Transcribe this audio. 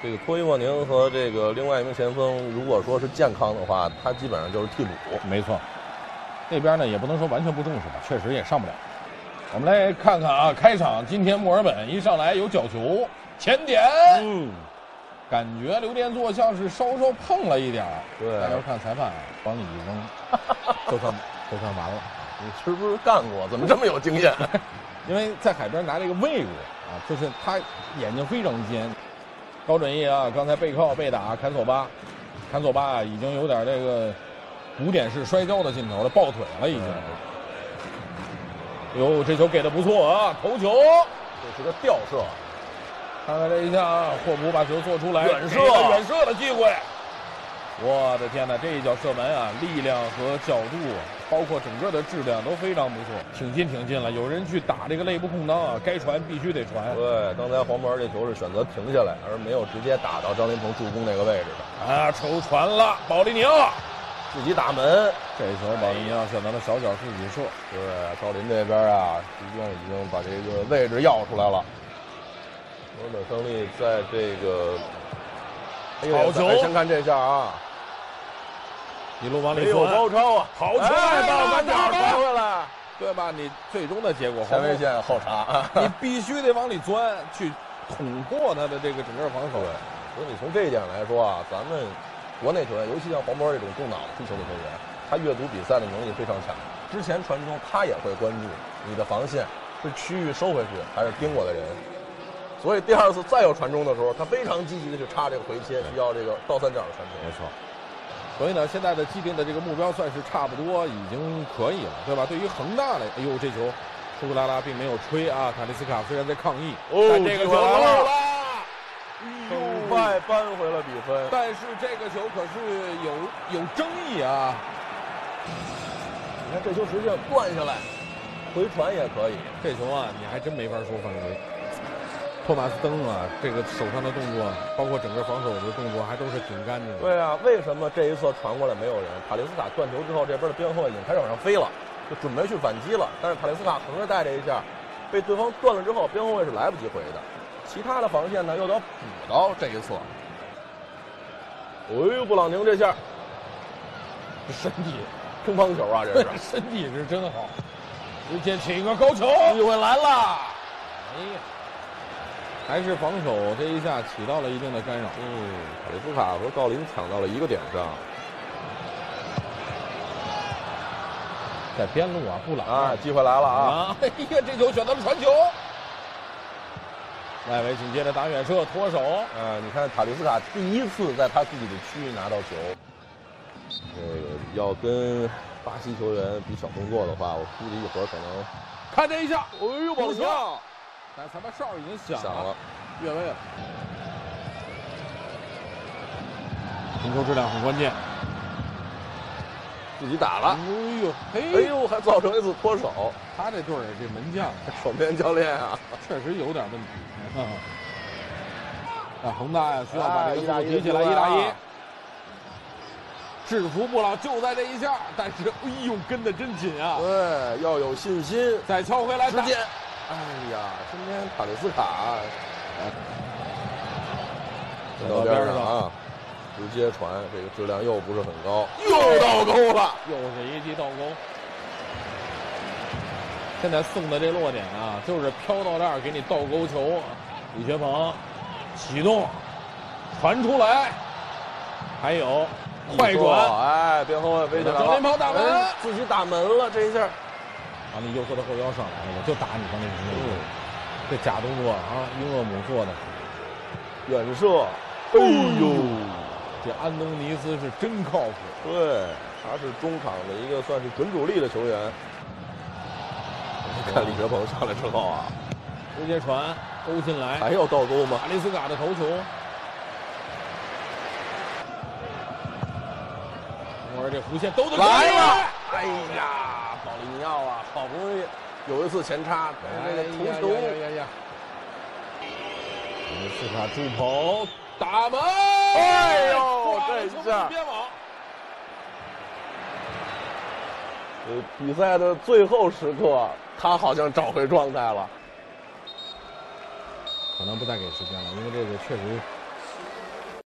这个托伊莫宁和这个另外一名前锋，如果说是健康的话，他基本上就是替补。 没错，那边呢也不能说完全不重视吧，确实也上不了。我们来看看啊，开场今天墨尔本一上来有角球前点，感觉刘殿座像是稍稍碰了一点。 对， 大家看裁判往里一扔，就算完了。 你是不是干过？怎么这么有经验？ 因为在海边拿这个位置啊，就是他眼睛非常尖，高准翼啊，刚才背靠背打坎索巴啊，已经有点这个古典式摔跤的劲头了，抱腿了已经。哟，这球给的不错啊，头球， 这是个吊射。 看看这一下啊，霍普把球做出来， 远射的机会。我的天哪，这一脚射门啊，力量和角度，包括整个的质量都非常不错，挺进了。有人去打这个内部空当啊，该传必须得传。 对，刚才黄渤这球是选择停下来，而没有直接打到张琳芃助攻那个位置的。 啊，球传了，保利尼奥自己打门， 这球保利尼奥选择了小脚自己射。 对，郜林这边啊，实际上已经把这个位置要出来了。墨尔本胜利在这个好球， 先看这下啊， 一路往里有高超啊， 好球， 到三角传回来， 对吧？你最终的结果前卫线后插， 你必须得往里钻，去捅破他的这个整个防守。 所以你从这一点来说啊，咱们国内球员，尤其像黄渤这种动脑踢球的球员，他阅读比赛的能力非常强。之前传中他也会关注你的防线是区域收回去还是盯我的人，所以第二次再有传中的时候，他非常积极的去插这个回切，需要这个倒三角的传球。 没错。所以呢，现在的既定的这个目标算是差不多已经可以了，对吧？对于恒大来，哎呦，这球苏格拉拉并没有吹啊，塔利斯卡虽然在抗议，但这个球来了， 很快扳回了比分。 但是这个球可是有争议啊。 你看这球实际上断下来，回传也可以。 这球啊，你还真没法说犯规。托马斯登啊，这个手上的动作，包括整个防守的动作，还都是挺干净的。 对啊，为什么这一侧传过来没有人？塔利斯卡断球之后，这边的边后卫已经开始往上飞了，就准备去反击了。但是塔利斯卡横着带这一下，被对方断了之后，边后卫是来不及回的。其他的防线呢，又得补到这一侧。哎呦，布朗宁这下， 身体乒乓球啊，这是身体是真好。直接起一个高球， 机会来了。 哎呀！还是防守这一下起到了一定的干扰。 塔利斯卡和郜林抢到了一个点上， 在边路啊，布朗啊，机会来了啊！ 哎呀，这球选择了传球，外围紧接着打远射脱手。 你看塔利斯卡第一次在他自己的区域拿到球，这个要跟巴西球员比小动作的话，我估计一会儿可能看这一下， 哎呦，保罗！ 但裁判哨已经响了， 越位了。停球质量很关键， 自己打了。 哎呦， 还造成一次脱手。 他这队这门将守门教练啊， 确实有点问题。恒大呀，需要把这个速度提起来，1打1，制服布朗就在这一下，但是哎呦，跟得真紧啊！ 对，要有信心。 再敲回来， 时间。哎呀，今天塔利斯卡到边上啊，直接传，这个质量又不是很高，又倒钩了， 又是一记倒钩。现在送的这落点啊，就是飘到这儿给你倒钩球，李学鹏启动，传出来，还有快转， 哎，边后卫飞起来了， 张琳芃打门， 自己打门了，这一下。 把你右侧的后腰上来，我就打你刚那个这假动作啊，英厄姆做的远射，哎呦， 这安东尼斯是真靠谱。 对，他是中场的一个算是准主力的球员。看李学鹏上来之后啊， 直接传勾进来， 还要倒钩吗？ 塔利斯卡的头球，我说这弧线兜得来了，哎呀！保利尼奥啊，好不容易有一次前插，这个头球， 塔利斯卡助跑打门， 哎呦，这一下边网。 比赛的最后时刻，他好像找回状态了， 可能不再给时间了，因为这个确实